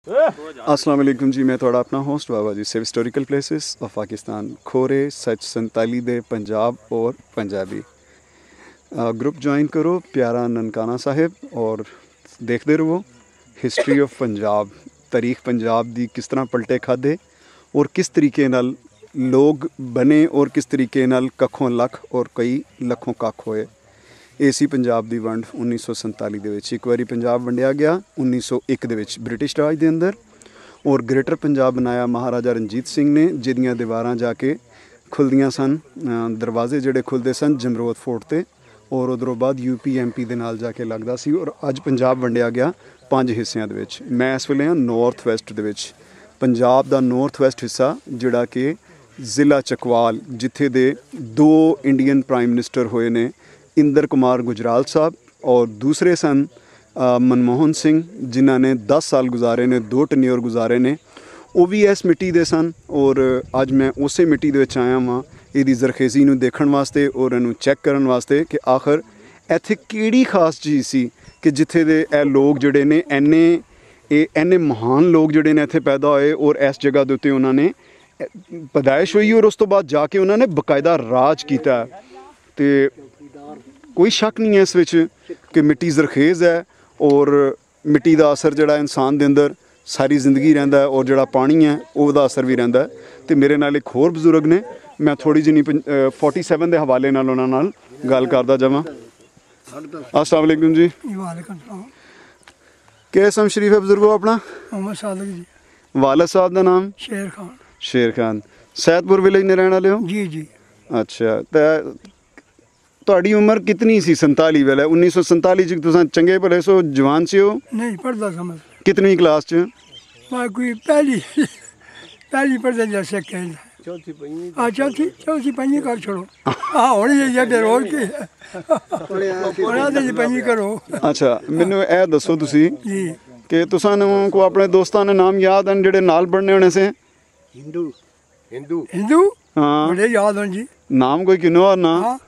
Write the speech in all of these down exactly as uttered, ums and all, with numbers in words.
अस्सलाम वालेकुम जी, मैं थोड़ा अपना होस्ट बाबा जी save historical places of Pakistan खोरे सच संताली दे पंजाब और पंजाबी ग्रुप ज्वाइन करो प्यारा ननकाना साहिब और देखते रहो हिस्ट्री ऑफ पंजाब तारीख पंजाब दी किस तरह पलटे खाधे और किस तरीके नाल लोग बने और किस तरीके नाल कखों लख और कई लखों कख होए। ए सी पंजाब दी वंड उन्नीस सौ संताली दे विच एक बारी पंजाब वंडिया गया उन्नीस सौ एक दे विच ब्रिटिश राज दे अंदर और ग्रेटर पंजाब बनाया महाराजा रणजीत सिंह ने जिहदियां दीवारां जाके खुलदियां सन, दरवाजे जिहड़े खुलदे सन जमरोद फोर्ट ते और उधरों बाद यू पी एम पी दे नाल जाके लगदा सी और अज पंजाब वंडिया गया पंज हिस्सियां दे विच। मैं इस वेले नॉर्थ वैस्ट दे विच पंजाब दा नॉर्थ वैस्ट हिस्सा जिहड़ा कि ज़िला चकवाल जिथे दे दो इंडियन प्राइम मिनिस्टर होए ने इंदर कुमार गुजराल साहब और दूसरे सन मनमोहन सिंह जिन्हों ने दस साल गुजारे ने दो टन्योर गुजारे ने वो भी इस मिट्टी दे सन और अज मैं उस मिट्टी दे आया वहाँ ये जरखेज़ी नूं देखण वास्ते और इनू चैक करन वास्ते कि आखिर इत्थे किहड़ी खास चीज़ सी कि जिथे दे ए लोग जिहड़े ने इन्ने इन्ने महान लोग जिहड़े ने इत्थे पैदा होए और इस जगह दे उत्ते उन्होंने पैदाइश हुई और उस तो बाद जाके उन्होंने बकायदा राज किया। तो कोई शक नहीं है इस विच कि मिट्टी जरखेज़ है और मिट्टी का असर जोड़ा इंसान के अंदर सारी जिंदगी रहिंदा है और जोड़ा पानी है उसका असर भी रहिंदा है। तो मेरे नाल एक होर बजुर्ग ने मैं थोड़ी जी फोर्टी सैवन के हवाले नाल उन्हां नाल गल करदा जावां। अस्सलाम वालेकुम जी। वालेकुम सलाम। क्या सम शरीफ है बजुर्गो अपना? मोहम्मद सादिक जी। वालिद साहब का नाम? शेर खान। शेर खान। सैदपुर विलेज ने रहने वाले हो? जी जी। अच्छा, तो ਤੁਹਾਡੀ उम्र कितनी सी संताली वेले उन्नीस सौ संताली च तुसां चंगे भले सो जवान से हो? नहीं पढ़दा समझ। कितनी क्लास च? मैं कोई पहली पहली पढ़दा जैसे कह चौथी पंजी। हां चौथी चौथी पंजी कर छोड़ो। हां होनी है जे रोल के पढ़ा दे जी पंजी करो। अच्छा मेनू ए दसो तुसी जी कि तुसां को अपने दोस्तां दे नाम याद हैं जेडे नाल पढ़ने होने से? हिंदू हिंदू हिंदू हां बड़े याद हैं जी। नाम कोई किनो और ना? हां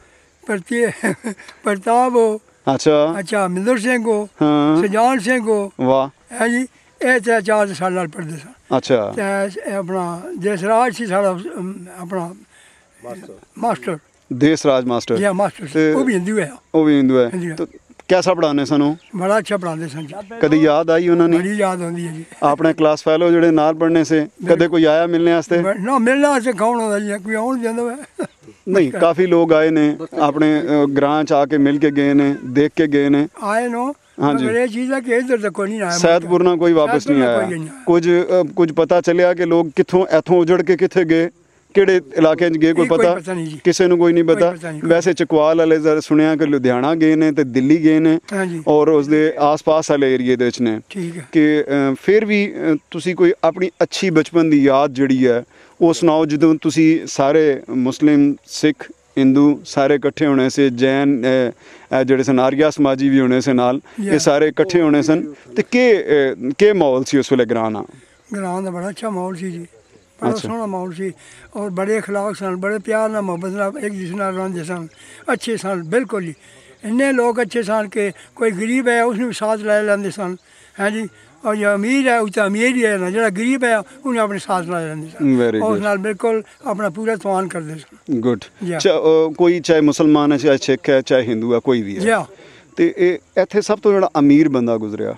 प्रताप हो। अच्छा अच्छा मिंदर सिंह हो। हाँ। सजान सिंह हो। वाह है जी ये चार चार साल नाल पढ़दे सन। अच्छा ते अपना देसराज सी साड़ा अपना मास्टर मास्टर देसराज मास्टर या मास्टर वो भी हिंदू है। वो भी हिंदू है। तो कैसा पढ़ाने सन? बड़ा अच्छा पढ़ाते सन। कभी याद आई उन्होंने? बड़ी याद आती है जी। अपने क्लास फेलो जेडे नाल पढ़ने से कदे कोई आया मिलने वास्ते? ना मिलने वास्ते कौन होता जी कोई आउण देंदा है? नहीं काफ़ी लोग आए ने अपने ग्रां च आके मिल के गए ने देख के गए ने आए नो। हाँ जी ये चीज़ है कि इधर तक कोई नहीं आया सैदपुर ना कोई वापस नहीं आया। कुछ कुछ पता चलिया कि लोग कितों इथों उजड़ के किथे गए किहड़े इलाके च गए कोई पता किसी को कोई नहीं पता। वैसे चकवाल वाले जरा सुनिया कि लुधियाना गए ने ते दिल्ली गए ने और उसके आस पास वाले एरिए दे विच ने कि फिर भी तुसी कोई अपनी अच्छी बचपन की याद जिहड़ी है वो सुनाओ जदों तुसी सारे मुस्लिम सिख हिंदू सारे इकट्ठे होने से जैन जिहड़े सन आर्या समाजी भी होने से नाल ये सारे इकट्ठे होने सन ते के के माहौल सी उस वेले ग्रां दा? ग्रां दा बड़ा अच्छा माहौल सी जी बड़ा अच्छा। सोहना माहौल सी और बड़े अखलाक सन बड़े प्यार नाल मोहब्बत नाल एक दूसरे नाल रहिंदे सन अच्छे सन बिल्कुल ही इन्ने लोग अच्छे सन कि कोई गरीब है उसने भी साथ लै लैंदे सन हैं जी और जो अमीर है उसका अमीर ही है ना जो गरीब है उन्हें अपने साथ ला लेंगे सन और उस नाल बिल्कुल अपना पूरा तवान करते सन। गुड। कोई चाहे मुसलमान है चाहे सिख है चाहे हिंदू है कोई भी है तो इत्थे सब तो जो अमीर बंदा गुजरिया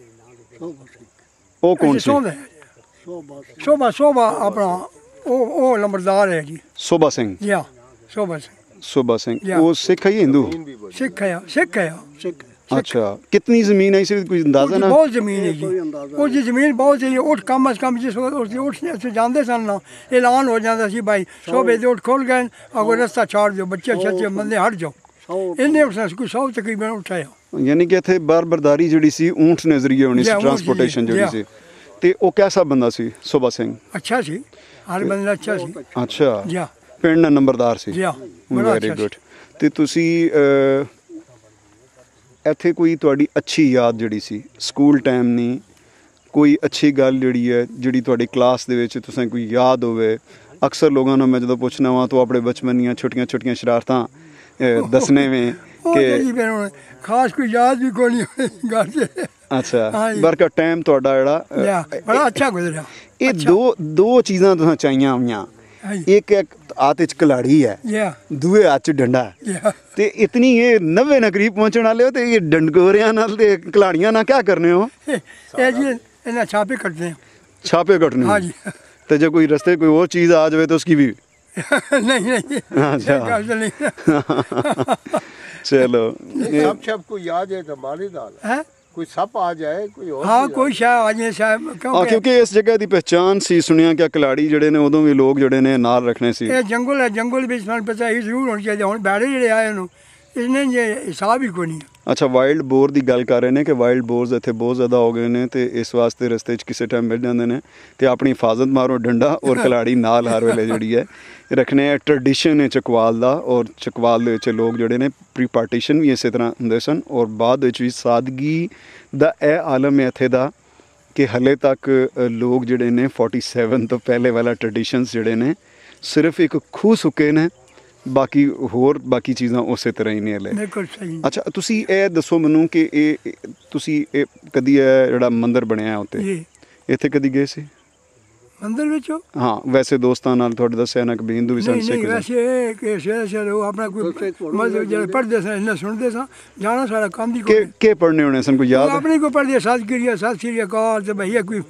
वो कौन सी? शोभा शोभा अपना वो वो लंबरदार है जी शोभा सिंह। या शोभा सिंह शोभा सिंह वो सिख है हिंदू? सिख है सिख है सिख। अच्छा कितनी जमीन है इसे कोई अंदाजा ना? बहुत जमीन है जी वो जी जमीन बहुत है उठ कम अज कम जिस उठ जाते सन ना ऐलान हो जाता सी भाई शोबे दे उठ खोल गए अगर रास्ता छाड़ दो बच्चे छच्चे बंदे हट जाओ इन्हें उठना कोई सौ तकरीबन उठाया। यानी कि इत्थे बार बरदारी जिहड़ी सी ऊंट ने जरिए होनी सी ट्रांसपोर्टेशन जिहड़ी सी ते ओ कैसा बंदा सी शोभा सिंह? अच्छा सी हर बंदा अच्छा सी। अच्छा जी पिंड नंबरदार सी। Very good. ते तुसी ਇੱਥੇ ਕੋਈ ਤੁਹਾਡੀ ਅੱਛੀ ਯਾਦ ਜਿਹੜੀ ਸੀ ਸਕੂਲ ਟਾਈਮ ਨਹੀਂ ਕੋਈ ਅੱਛੀ ਗੱਲ ਜਿਹੜੀ ਹੈ ਜਿਹੜੀ ਤੁਹਾਡੀ ਕਲਾਸ ਦੇ ਵਿੱਚ ਤੁਸੀਂ ਕੋਈ ਯਾਦ ਹੋਵੇ? ਅਕਸਰ ਲੋਕਾਂ ਨੂੰ ਮੈਂ ਜਦੋਂ ਪੁੱਛਣਾ ਵਾ ਤਾਂ ਆਪਣੇ ਬਚਪਨ ਦੀਆਂ ਛੋਟੀਆਂ ਛੋਟੀਆਂ ਸ਼ਰਾਰਤਾਂ दसने में ਕਿ ਜੀ ਫਿਰ ਹੁਣ ਖਾਸ ਕੋਈ ਯਾਦ ਵੀ ਕੋਈ ਨਹੀਂ ਗੱਲ 'ਚ। ਅੱਛਾ ਬਰਕਾ ਟਾਈਮ ਤੁਹਾਡਾ ਜਿਹੜਾ ਬੜਾ ਅੱਛਾ ਗੁਜ਼ਰਿਆ। ਇਹ ਦੋ ਦੋ ਚੀਜ਼ਾਂ ਤੁਸਾਂ ਚਾਹੀਆਂ ਹੋਈਆਂ, ਇੱਕ ਇੱਕ ਹੱਥ 'ਚ ਕਲਾੜੀ ਹੈ, ਦੂਏ ਹੱਥ 'ਚ ਡੰਡਾ ਹੈ, ਤੇ ਇਤਨੀ ਇਹ ਨੱਵੇ ਨਾ ਕਰੀਬ ਪਹੁੰਚਣ ਵਾਲੇ ਹੋ, ਤੇ ਇਹ ਡੰਡਗੋਰਿਆਂ ਨਾਲ ਤੇ ਕਲਾੜੀਆਂ ਨਾਲ ਕਿਆ ਕਰਨੇ ਹੋ? ਇਹ ਜੀ ਇਹਨਾਂ ਛਾਪੇ ਕੱਟਦੇ हैं। छापे कटने? हाँ जी। तो जब कोई रास्ते कोई और चीज़ आ जाए तो उसकी भी नहीं नहीं। अच्छा चलो सब सब को याद है तो माली दाल है, कोई सप आ जाए कोई और। हाँ कोई शायद आ जाए शायद, हाँ क्योंकि इस जगह की पहचान सी सुनिया क्या कलाड़ी जड़े ने उदों भी लोग जड़े ने नाल रखने सी। ये जंगल है, जंगल भी सन पता ही जरूर होनी चाहिए। हुण बैड़े जड़े आए नु इसने जे हिसाब ही कोई नहीं। अच्छा वाइल्ड बोर की गल कर रहे हैं कि वाइल्ड बोर्स इतने बहुत ज़्यादा हो गए हैं, तो इस वास्ते रस्ते किसी टाइम मिल जाते हैं, तो अपनी हिफाजत मारो डंडा और कलाड़ी नाल हर वेले जी है रखने। ट्रडिशन है चकवाल का, और चकवाल के लोग जोड़े ने प्री पार्टीशन भी इस तरह होंगे सन, और बाद भी सादगी का यह आलम है इत्थे दा कि हले तक लोग जोड़े ने फोर्टी सैवन तो पहले वाला ट्रडिशनस जोड़े ने सिर्फ एक खूह सुके ने, बाकी होर बाकी चीज़ां उसे तरह ही नहीं हले। बिल्कुल सही। अच्छा तुसी ये दसो मैनू कि ये तुसी ये कदी है जड़ा मंदिर बनया उत्ते इत्थे कदी गए सी मंदिर विचो? हाँ वैसे दोस्तां नाल तुहाडे दस्सिया ना कि हिंदू भी सन सिख वैसे के शेर शेर वो अपना कोई मतलब जड़े पढ़दे सन इन्ना सुनदे सन, जाना सारा काम दी के के पढ़ने होने सन कोई याद अपनी को पढ़दे साथ क्रिया साथ क्रिया काल ते भैया कोई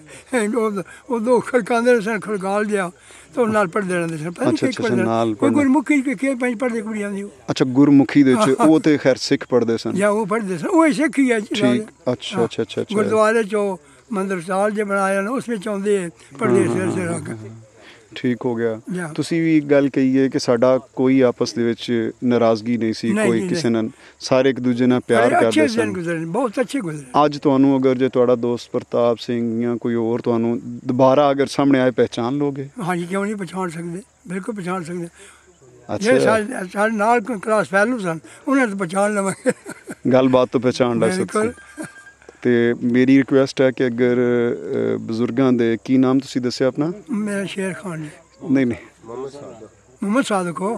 वो दो खड़कांदे सन खड़काल दिया तो नाल पढ़दे रहंदे सन। अच्छा अच्छा नाल कोई गुरमुखी के के पंज पढ़दे कुड़ी आंदी। अच्छा गुरमुखी दे च वो ते खैर सिख पढ़दे सन या वो पढ़दे सन वो सिख ही है। ठीक अच्छा अच्छा अच्छा गुरुद्वारे चो मंदिर साल जो बनाया ना उसमें आउंदे पढ़दे सिर सिर आके। ठीक हो गया। तुसी भी एक गल कही है कि साडा कोई आपस दे विच नाराज़गी नहीं सी, कोई किसी नाल सारे एक दूजे नाल प्यार करदे सन, बहुत अच्छे गुजरे। अज तुहानू अगर जे तुहाडा दोस्त प्रताप सिंह या कोई और तुहानू दोबारा अगर सामने आए पहचान लोगे? हाँ जी क्यों नहीं पहचान सकते, बिल्कुल पहचान सकते। अच्छा सारे नाल क्लास फैलू सन उन्हें तो पहचान लवांगे, गलबात तो पहचान लग सकते। तो मेरी रिक्वेस्ट है कि अगर बजुर्गों के की नाम तुसी दस्सिया अपना? मेरा शेर खान जी। नहीं नहीं मोहम्मद सादक हो।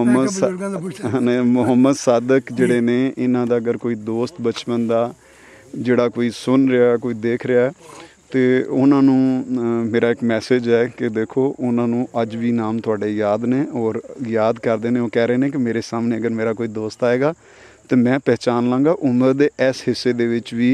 मोहम्मद नहीं मोहम्मद सादक जड़े ने इन्हों का अगर कोई दोस्त बचपन का जड़ा कोई सुन रहा कोई देख रहा तो उन्होंने मेरा एक मैसेज है कि देखो उन्होंने अज भी नाम थोड़े याद ने और याद करते हैं। वो कह रहे हैं कि मेरे सामने अगर मेरा कोई दोस्त आएगा तो मैं पहचान लाँगा। उम्र के इस हिस्से दे विच भी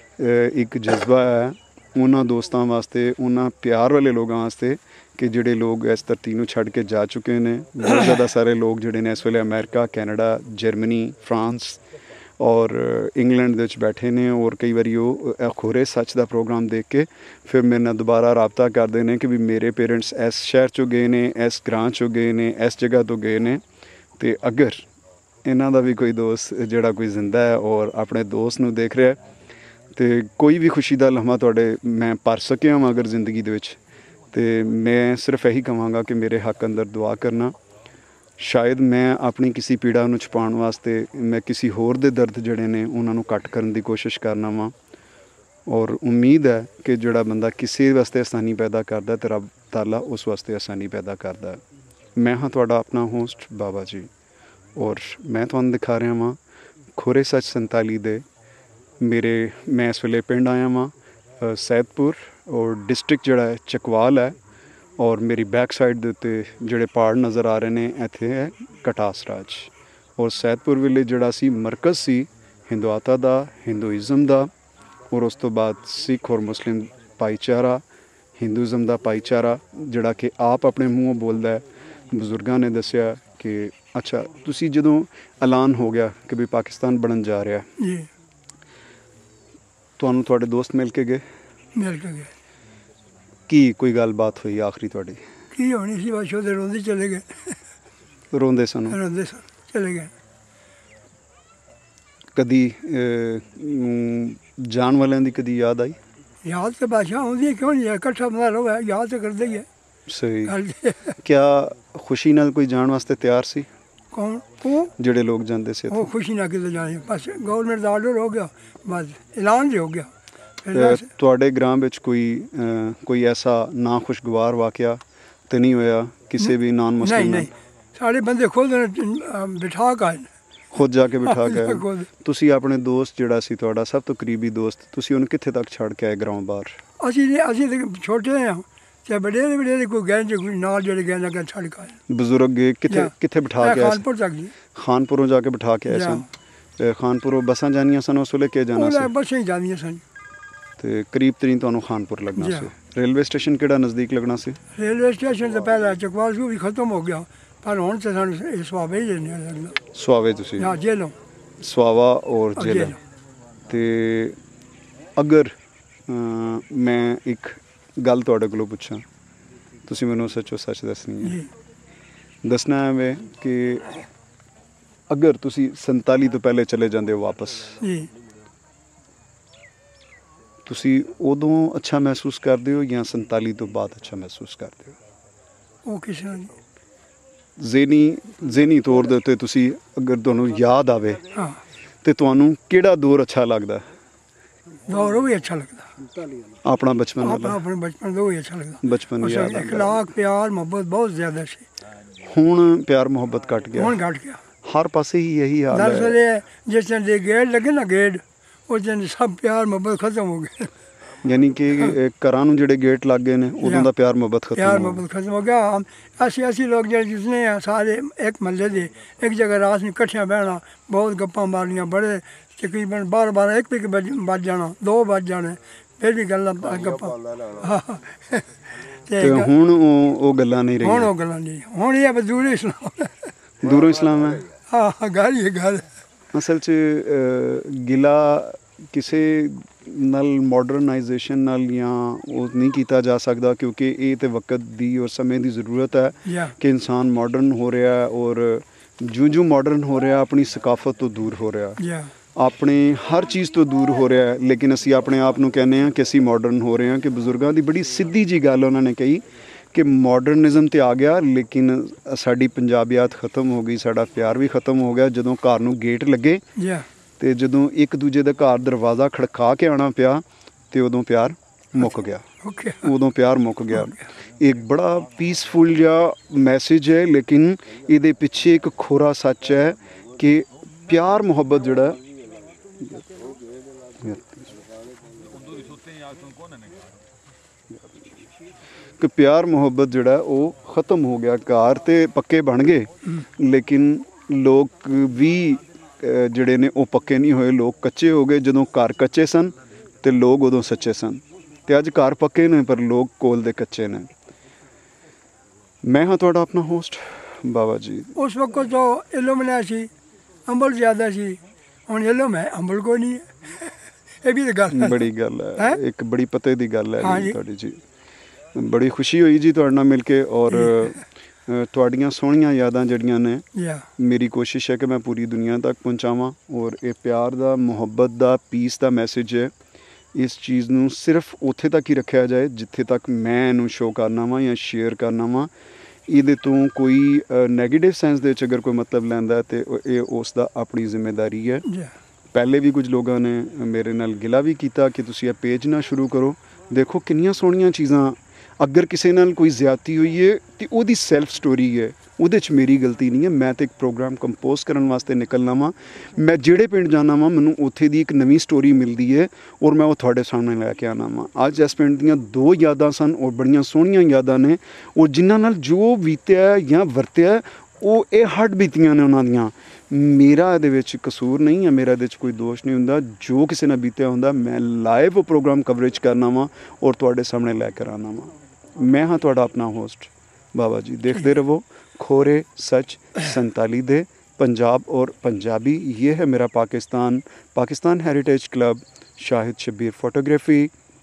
एक जज्बा है उन्होंने दोस्तों वास्ते उन्होंने प्यार वाले लोगों वास्ते कि जोड़े लोग इस धरती को छड़ के जा चुके हैं। बहुत ज़्यादा सारे लोग जोड़े ने इस वेले अमेरिका कैनेडा जर्मनी फ्रांस और इंग्लैंड दे विच बैठे ने, और कई बार वो खोरे सच का प्रोग्राम देख के फिर मेरे नाल दोबारा रबता करते हैं कि भी मेरे पेरेंट्स इस शहर चो गए ने, इस ग्रां चो गए ने, इस जगह तो गए ने, तो अगर इन्हों का भी कोई दोस्त जोड़ा कोई जिंदा है और अपने दोस्त नूं देख रहा है तो कोई भी खुशी का लम्हा तुहाडे मैं भर सकिया वां अगर जिंदगी दे विच, तो मैं सिर्फ यही कहांगा कि मेरे हक अंदर दुआ करना। शायद मैं अपनी किसी पीड़ा नूं छुपाउण वास्ते मैं किसी होर दे दर्द जड़े ने उन्हां नूं घट करन दी कोशिश करना वां, और उम्मीद है कि जोड़ा बंदा किसी वास्ते आसानी पैदा करदा तो रब ताला उस वास्ते आसानी पैदा करदा है। मैं हाँ तुहाडा अपना होस्ट बाबा जी, और मैं तुहानूं दिखा रहा वां खोरे सच संताली दे मेरे मैं इस वेले पिंड आया वां सैदपुर, और डिस्ट्रिक्ट जोड़ा है चकवाल है, और मेरी बैक साइड के उत्ते जोड़े पहाड़ नज़र आ रहे हैं इत्थे है कटास राज, और सैदपुर विलेज जोड़ा सी मरकज़ सी हिंदुआता दा हिंदुइज़म दा, और उस तो बाद सिख और मुस्लिम भाईचारा हिंदुइज़म दा भाईचारा जोड़ा कि आप अपने मूँहों बोलता है। बजुर्गों ने दस्सिया कि अच्छा तुसी जदों ऐलान हो गया कि भी पाकिस्तान बनन जा रहा है तुहानूं तुहाडे दोस्त मिल के गए? मिल के गए। की कोई गलबात हुई आखिरी तुहाडी? की होनी सी बस ओहदे रोंदे चले गए। रोंदे सन? रोंदे सन चले गए। कदी जान वालियां दी कदी याद आई? याद तो बादशाह आउंदी क्यों नहीं, इकट्ठा बंदा रहे याद तो करदे ही है। सही। क्या खुशी नाल कोई जान वास्ते तैयार सी? कौन वो जेड़े लोग जाते से? वो खुशी ना किते जाने, बस गवर्नमेंट का आर्डर हो गया, बस ऐलान जो हो गया। तुहाडे ग्रां विच कोई कोई ऐसा ना खुशगवार वाकया तो नहीं होया किसी भी नॉन मुस्लिम? नहीं नहीं सारे बंदे खुद बिठा कर खुद जाके बिठा के आए खुद। तुसी अपने दोस्त जिहड़ा सी तुहाडा सब तो करीबी दोस्त तुसी उन्हें कित्थे तक छड़ के आए ग्राउंड बाहर? ਅਸੀਂ ਅਸੀਂ ਤੇ ਛੋਟੇ ਹਾਂ ਤੇ ਵਡੇਰੇ ਵਡੇਰੇ ਕੋਈ ਗਏ ਜੇ ਕੋਈ ਨਾਲ ਜਿਹੜੇ ਗਏ ਨਾ ਛੱਡ ਕੇ ਆਏ। बुजुर्ग गए कित्थे या। कित्थे बिठा के आए? ਖਾਨਪੁਰ तक जी। खानपुरों जाके बिठा के आए या। सन ते खानपुरों बसां जानियां सन उस वेले के जाना ਉਹ सी ਬੱਸਾਂ ਹੀ ਜਾਂਦੀਆਂ ਸਨ। ते करीब तरीन तुहानूं खानपुर लगना या। सी। रेलवे स्टेशन किहड़ा नज़दीक लगना सी? ਰੇਲਵੇ ਸਟੇਸ਼ਨ ਤੋਂ ਪਹਿਲਾਂ ਚਕਵਾਲ ਸੂ ਵੀ ਖਤਮ ਹੋ ਗਿਆ ਪਰ ਹੁਣ ਤੇ ਸਾਨੂੰ ਇਹ ਸਵਾਬ ਹੀ ਨਹੀਂ ਲੱਗਦਾ। सुआवे तुसी ਜਾਂ ਜੇਲੋਂ सुआवा और और जेला जेल। ते अगर अ, मैं एक गल तुहाडे कोलों पुछां तुसी मैनूं सच्चो सच दसनी है ਜੀ दसना है वे कि अगर तुसी संताली तो पहले चले जांदे हो वापस ਜੀ तुसी उदों अच्छा महसूस करदे हो या संताली तो बाद अच्छा महसूस करदे हो? ਉਹ ਕਿਸੇ ਨਾਲ ज़ेनी ज़ेनी तौर दे उत्ते तुसी अगर तुहानूं याद आवे ਹਾਂ ते तुहानूं किहड़ा दौर अच्छा लगदा? ਦੌਰ ਉਹ ਵੀ ਅੱਛਾ ਲੱਗਦਾ। अपना बचपन ਆਪਣਾ वाला ਆਪਣੇ ਬਚਪਨ ਦਾ ਉਹ ਹੀ ਅੱਛਾ ਲੱਗਦਾ। बचपन ਉਸ याद आंदा? اخلاق ਪਿਆਰ ਮੁਹੱਬਤ ਬਹੁਤ ਜ਼ਿਆਦਾ ਸੀ। हुण प्यार मोहब्बत घट गया ਹੁਣ ਘਟ ਗਿਆ। हर पासे ही यही हाल है। दरअसल जिस दिन दे गेट लगे ना गेट उस दिन सब प्यार मोहब्बत खत्म हो गए। यानी कि घरां नूं जिहड़े गेट लग गए ने उदों दा प्यार मोहब्बत खत्म प्यार हो गया। मोहब्बत खत्म हो गया। हम ऐसे ऐसे लोग जो जितने हैं सारे एक महल्ले दे एक जगह रात में इकट्ठे बहना बहुत गप्पा मारनियाँ बड़े तकरीबन बारह बारह एक भी बज बज जाना दो बज जाने फिर भी गल्लां गप्पा ते हुण ਉਹ ਉਹ ਗੱਲਾਂ नहीं ਹੁਣ रही ਉਹ ਗੱਲਾਂ ਨਹੀਂ ਹੁਣ ਇਹ ਬਦੂਰੀ ਇਸਲਾਮ दूरों इस्लाम है। ਹਾਂ ਗੱਲ ਹੀ ਗੱਲ असल च अ, गिला ਕਿਸੇ ਨਾਲ ਮਾਡਰਨਾਈਜੇਸ਼ਨ ਨਾਲ ਜਾਂ ਉਹ ਨਹੀਂ ਕੀਤਾ ਜਾ ਸਕਦਾ ਕਿਉਂਕਿ ਇਹ ਤੇ ਵਕਤ ਦੀ ਔਰ ਸਮੇਂ ਦੀ ਜ਼ਰੂਰਤ ਹੈ ਜਾਂ ਕਿ ਇਨਸਾਨ ਮਾਡਰਨ ਹੋ ਰਿਹਾ ਹੈ ਔਰ ਜਿਉਂ ਜਿਉਂ ਮਾਡਰਨ ਹੋ ਰਿਹਾ ਆਪਣੀ ਸਕਾਫਤ ਤੋਂ ਦੂਰ ਹੋ ਰਿਹਾ ਜਾਂ ਆਪਣੇ ਹਰ ਚੀਜ਼ ਤੋਂ ਦੂਰ ਹੋ ਰਿਹਾ ਹੈ ਲੇਕਿਨ ਅਸੀਂ ਆਪਣੇ ਆਪ ਨੂੰ ਕਹਿੰਦੇ ਹਾਂ ਕਿ ਅਸੀਂ ਮਾਡਰਨ ਹੋ ਰਹੇ ਹਾਂ ਕਿ ਬਜ਼ੁਰਗਾਂ ਦੀ ਬੜੀ ਸਿੱਧੀ ਜੀ ਗੱਲ ਉਹਨਾਂ ਨੇ ਕਹੀ ਕਿ ਮਾਡਰਨਿਜ਼ਮ ਤੇ ਆ ਗਿਆ ਲੇਕਿਨ ਸਾਡੀ ਪੰਜਾਬੀਅਤ ਖਤਮ ਹੋ ਗਈ ਸਾਡਾ ਪਿਆਰ ਵੀ ਖਤਮ ਹੋ ਗਿਆ ਜਦੋਂ ਘਰ ਨੂੰ ਗੇਟ ਲੱਗੇ ਜਾਂ ਤੇ ਜਦੋਂ ਇੱਕ ਦੂਜੇ ਦਾ ਘਰ ਦਰਵਾਜ਼ਾ ਖੜਕਾ ਕੇ ਆਉਣਾ ਪਿਆ ਤੇ ਉਦੋਂ ਪਿਆਰ ਮੁੱਕ ਗਿਆ ਓਕੇ ਉਦੋਂ ਪਿਆਰ ਮੁੱਕ ਗਿਆ ਇੱਕ ਬੜਾ ਪੀਸਫੁਲ ਜਿਹਾ ਮੈਸੇਜ ਹੈ ਲੇਕਿਨ ਇਹਦੇ ਪਿੱਛੇ ਇੱਕ ਖੋਰਾ ਸੱਚ ਹੈ ਕਿ ਪਿਆਰ ਮੁਹੱਬਤ ਜਿਹੜਾ ਕਿ ਪਿਆਰ ਮੁਹੱਬਤ ਜਿਹੜਾ ਉਹ ਖਤਮ ਹੋ ਗਿਆ ਘਰ ਤੇ ਪੱਕੇ ਬਣ ਗਏ ਲੇਕਿਨ ਲੋਕ ਵੀ ਜਿਹੜੇ ਨੇ ਉਹ ਪੱਕੇ ਨਹੀਂ ਹੋਏ ਲੋਕ ਕੱਚੇ ਹੋ ਗਏ ਜਦੋਂ ਘਰ ਕੱਚੇ ਸਨ ਤੇ ਲੋਕ ਉਦੋਂ ਸੱਚੇ ਸਨ ਤੇ ਅੱਜ ਘਰ ਪੱਕੇ ਨੇ ਪਰ ਲੋਕ ਕੋਲ ਦੇ ਕੱਚੇ ਨੇ ਮੈਂ ਹਾਂ ਤੁਹਾਡਾ ਆਪਣਾ ਹੋਸਟ ਬਾਬਾ ਜੀ ਉਸ ਵਕਤ ਤੋਂ ਇਲਮ ਨਾ ਸੀ ਅੰਬਲ ਜ਼ਿਆਦਾ ਸੀ ਹੁਣ ਇਲਮ ਹੈ ਅੰਬਲ ਕੋਈ ਨਹੀਂ ਹੈ ਇਹ ਵੀ ਤਾਂ ਗੱਲ ਹੈ ਬੜੀ ਗੱਲ ਹੈ ਇੱਕ ਬੜੀ ਪਤੇ ਦੀ ਗੱਲ ਹੈ ਹਾਂਜੀ। ਤੁਹਾਡੀ ਜੀ ਬੜੀ ਖੁਸ਼ੀ ਹੋਈ ਜੀ ਤੁਹਾਡੇ ਨਾਲ ਮਿਲ ਕੇ ਔਰ ਤੁਹਾਡੀਆਂ ਸੋਹਣੀਆਂ ਯਾਦਾਂ ਜਿਹੜੀਆਂ ਨੇ ਜਾਂ ਮੇਰੀ ਕੋਸ਼ਿਸ਼ ਹੈ ਕਿ ਮੈਂ ਪੂਰੀ ਦੁਨੀਆ ਤੱਕ ਪਹੁੰਚਾਵਾਂ ਔਰ ਇਹ ਪਿਆਰ ਦਾ ਮੁਹੱਬਤ ਦਾ ਪੀਸ ਦਾ ਮੈਸੇਜ ਹੈ ਇਸ ਚੀਜ਼ ਨੂੰ ਸਿਰਫ ਉੱਥੇ ਤੱਕ ਹੀ ਰੱਖਿਆ ਜਾਏ ਜਿੱਥੇ ਤੱਕ ਮੈਂ ਇਹਨੂੰ ਸ਼ੋਅ ਕਰਨਾ ਵਾਂ ਜਾਂ ਸ਼ੇਅਰ ਕਰਨਾ ਵਾਂ ਇਹਦੇ ਤੋਂ ਕੋਈ ਨੈਗੇਟਿਵ ਸੈਂਸ ਦੇ ਵਿੱਚ ਅਗਰ ਕੋਈ ਮਤਲਬ ਲੈਂਦਾ ਤੇ ਇਹ ਉਸ ਦਾ ਆਪਣੀ ਜ਼ਿੰਮੇਵਾਰੀ ਹੈ ਜਾਂ ਪਹਿਲੇ ਵੀ ਕੁਝ ਲੋਕਾਂ ਨੇ ਮੇਰੇ ਨਾਲ ਗਿਲਾ ਵੀ ਕੀਤਾ ਕਿ ਤੁਸੀਂ ਇਹ ਪੇਜ ਨਾ ਸ਼ੁਰੂ ਕਰੋ ਦੇਖੋ ਕਿੰਨੀਆਂ ਸੋਹਣੀਆਂ ਚੀਜ਼ਾਂ ਅਗਰ ਕਿਸੇ ਨਾਲ ਕੋਈ ਜ਼ਿਆਦਤੀ ਹੋਈ ਹੈ ਤੇ ਉਹਦੀ ਸੈਲਫ ਸਟੋਰੀ ਹੈ ਉਹਦੇ 'ਚ ਮੇਰੀ ਗਲਤੀ ਨਹੀਂ ਹੈ ਮੈਂ ਤਾਂ ਇੱਕ ਪ੍ਰੋਗਰਾਮ ਕੰਪੋਜ਼ ਕਰਨ ਵਾਸਤੇ ਨਿਕਲਣਾ ਵਾਂ ਮੈਂ ਜਿਹੜੇ ਪਿੰਡ ਜਾਣਾ ਵਾਂ ਮੈਨੂੰ ਉੱਥੇ ਦੀ ਇੱਕ ਨਵੀਂ ਸਟੋਰੀ ਮਿਲਦੀ ਹੈ ਔਰ ਮੈਂ ਉਹ ਤੁਹਾਡੇ ਸਾਹਮਣੇ ਲੈ ਕੇ ਆਉਣਾ ਵਾਂ ਅੱਜ ਇਸ ਪਿੰਡ ਦੀਆਂ ਦੋ ਯਾਦਾਂ ਸਨ ਔਰ ਬੜੀਆਂ ਸੋਹਣੀਆਂ ਯਾਦਾਂ ਨੇ ਔਰ ਜਿਨ੍ਹਾਂ ਨਾਲ ਜੋ ਬੀਤਿਆ ਜਾਂ ਵਰਤਿਆ ਉਹ ਇਹ ਹੱਡ ਬੀਤੀਆਂ ਨੇ ਉਹਨਾਂ ਦੀਆਂ ਮੇਰਾ ਇਹਦੇ ਵਿੱਚ ਕਸੂਰ ਨਹੀਂ ਹੈ ਮੇਰਾ ਇਹਦੇ 'ਚ ਕੋਈ ਦੋਸ਼ ਨਹੀਂ ਹੁੰਦਾ ਜੋ ਕਿਸੇ ਨਾਲ ਬੀਤਿਆ ਹੁੰਦਾ ਮੈਂ ਲਾਈਵ ਉਹ ਪ੍ਰੋਗਰਾਮ ਕਵਰੇਜ ਕਰਨਾ ਵਾਂ ਔਰ ਤੁਹਾਡੇ ਸਾਹਮਣੇ ਲੈ ਕੇ ਆਉਣਾ ਵਾਂ मैं हाँ तुहाडा अपना होस्ट बाबा जी देखते रहो खोरे सच संताली दे पंजाब और पंजाबी ये है मेरा Pakistan Pakistan heritage club Shahid Shabbir photography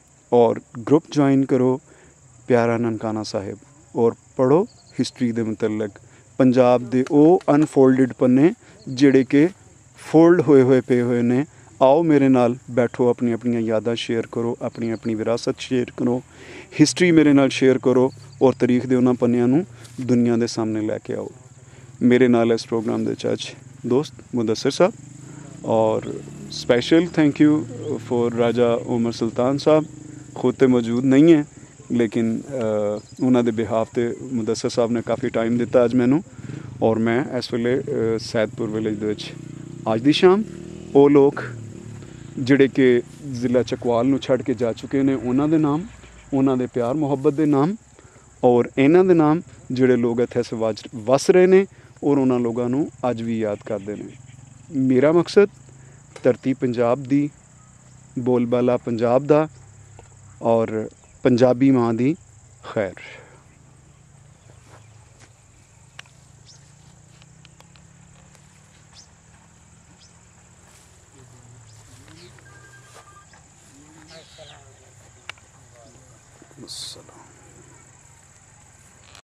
और ग्रुप ज्वाइन करो प्यारा ननकाना साहिब और पढ़ो हिस्टरी दे मुतल्लक पंजाब दे ओ अनफोल्डेड पन्ने जिहड़े के फोल्ड होए होए पे हुए ने आओ मेरे नाल बैठो अपनी अपनी यादां शेयर करो अपनी अपनी विरासत शेयर करो हिस्टरी मेरे नाल शेयर करो और तारीख दे उन्हां पन्नियां नूं दुनिया दे सामने लैके आओ मेरे नाल इस प्रोग्राम दे अज दोस्त मुदस्सिर साहब और special thank you for Raja Umar Sultan Sahab खुद तो मौजूद नहीं है लेकिन उन्हां दे बिहाफ ते मुदस्सिर साहब ने काफ़ी टाइम दिता अज मैनू और मैं इस वेले सैदपुर विलेज दे विच ਅੱਜ ਦੀ ਸ਼ਾਮ ਉਹ ਲੋਕ ਜਿਹੜੇ ਕਿ ਜ਼ਿਲ੍ਹਾ ਚਕਵਾਲ ਨੂੰ ਛੱਡ ਕੇ ਜਾ ਚੁੱਕੇ ਨੇ ਉਹਨਾਂ ਦੇ ਨਾਮ, ਉਹਨਾਂ ਦੇ ਪਿਆਰ ਮੁਹੱਬਤ ਦੇ ਨਾਮ, ਔਰ ਇਹਨਾਂ ਦੇ ਨਾਮ ਜਿਹੜੇ ਲੋਕ ਇੱਥੇ ਵਜ ਵਸ ਰਹੇ ਨੇ ਔਰ ਉਹਨਾਂ ਲੋਕਾਂ ਨੂੰ ਅੱਜ ਵੀ ਯਾਦ ਕਰਦੇ ਨੇ। ਮੇਰਾ ਮਕਸਦ ਧਰਤੀ ਪੰਜਾਬ ਦੀ, ਬੋਲਬਾਲਾ ਪੰਜਾਬ ਦਾ ਔਰ ਪੰਜਾਬੀ ਮਾਂ ਦੀ ਖੈਰ। अस्सलाम।